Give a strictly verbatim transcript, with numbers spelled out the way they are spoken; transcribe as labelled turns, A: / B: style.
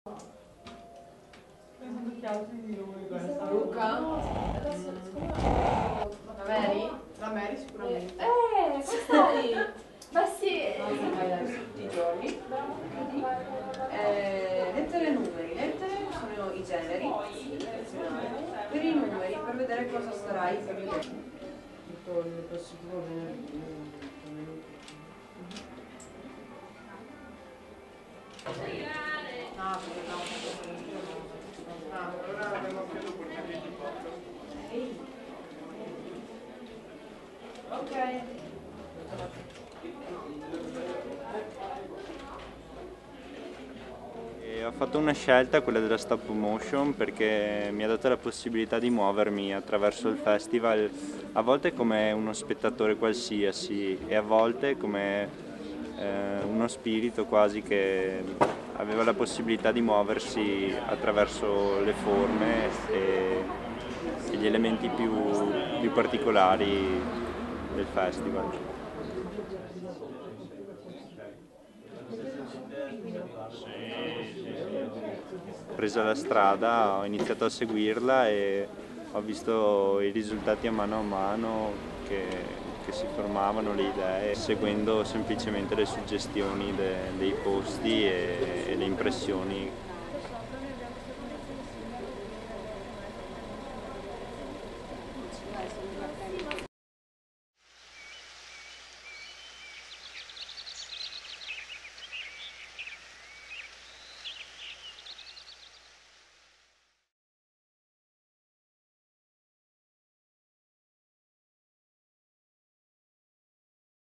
A: Luca? Adesso secondo me la Mary?
B: La Mary sicuramente.
A: Eh, come stai? Beh sì.
C: Tutti i giorni. Eh, lettere e numeri. Lettere sono i generi. Per i numeri, per vedere cosa starai per vedere. Tutto il prossimo venerdì.
B: Ah, perché no, ah, allora abbiamo più l'opportunità di podcast.
C: Ok.
D: E ho fatto una scelta, quella della stop motion, perché mi ha dato la possibilità di muovermi attraverso il festival, a volte come uno spettatore qualsiasi e a volte come eh, uno spirito quasi che aveva la possibilità di muoversi attraverso le forme e, e gli elementi più, più particolari del festival. Ho preso la strada, ho iniziato a seguirla e ho visto i risultati a mano a mano che, che si formavano, le idee, seguendo semplicemente le suggestioni de, dei posti e, e le impressioni